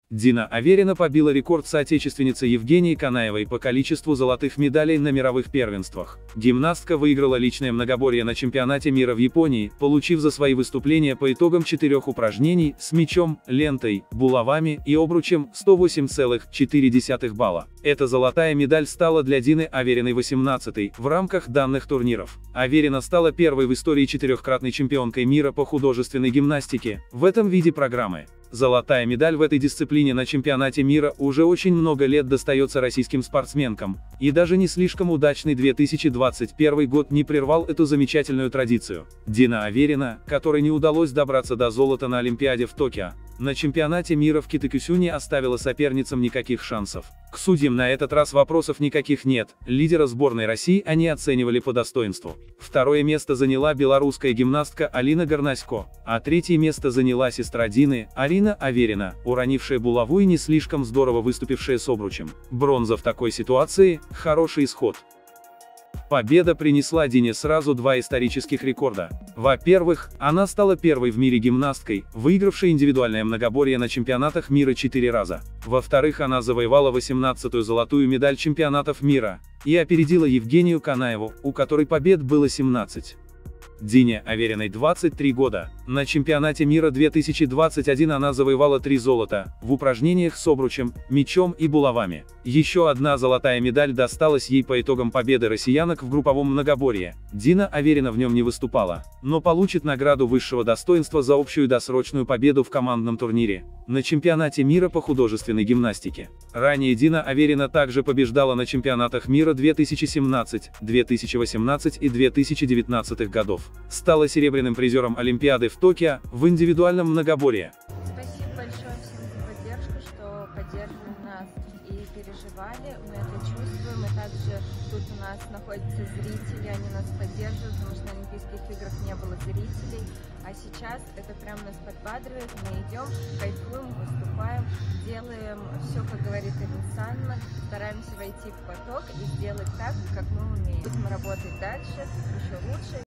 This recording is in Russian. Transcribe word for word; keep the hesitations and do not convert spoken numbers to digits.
Дина Аверина побила рекорд соотечественницы Евгении Канаевой по количеству золотых медалей на мировых первенствах. Гимнастка выиграла личное многоборье на чемпионате мира в Японии, получив за свои выступления по итогам четырех упражнений с мячом, лентой, булавами и обручем сто восемь целых четыре десятых балла. Эта золотая медаль стала для Дины Авериной восемнадцатой в рамках данных турниров. Аверина стала первой в истории четырехкратной чемпионкой мира по художественной гимнастике в этом виде программы. Золотая медаль в этой дисциплине на чемпионате мира уже очень много лет достается российским спортсменкам, и даже не слишком удачный две тысячи двадцать первый год не прервал эту замечательную традицию. Дина Аверина, которой не удалось добраться до золота на Олимпиаде в Токио, на чемпионате мира в Китакюсю оставила соперницам никаких шансов. К судьям на этот раз вопросов никаких нет, лидера сборной России они оценивали по достоинству. Второе место заняла белорусская гимнастка Алина Горнасько, а третье место заняла сестра Дины, Арина Аверина, уронившая булаву и не слишком здорово выступившая с обручем. Бронза в такой ситуации – хороший исход. Победа принесла Дине сразу два исторических рекорда. Во-первых, она стала первой в мире гимнасткой, выигравшей индивидуальное многоборье на чемпионатах мира четыре раза. Во-вторых, она завоевала восемнадцатую золотую медаль чемпионатов мира и опередила Евгению Канаеву, у которой побед было семнадцать. Дине Авериной двадцать три года. На чемпионате мира две тысячи двадцать один она завоевала три золота, в упражнениях с обручем, мячом и булавами. Еще одна золотая медаль досталась ей по итогам победы россиянок в групповом многоборье. Дина Аверина в нем не выступала, но получит награду высшего достоинства за общую досрочную победу в командном турнире на чемпионате мира по художественной гимнастике. Ранее Дина Аверина также побеждала на чемпионатах мира две тысячи семнадцать, две тысячи восемнадцать и две тысячи девятнадцатых годов. Стала серебряным призером Олимпиады в Токио в индивидуальном многоборье. Спасибо большое всем за поддержку, что поддерживали нас и переживали. Мы это чувствуем, и также тут у нас находятся зрители, они нас поддерживают, потому что на Олимпийских играх не было зрителей. А сейчас это прям нас подбадривает, мы идем, кайфуем, выступаем, делаем все, как говорит Ирина Санна, стараемся войти в поток и сделать так, как мы умеем. Будем работать дальше, еще лучше.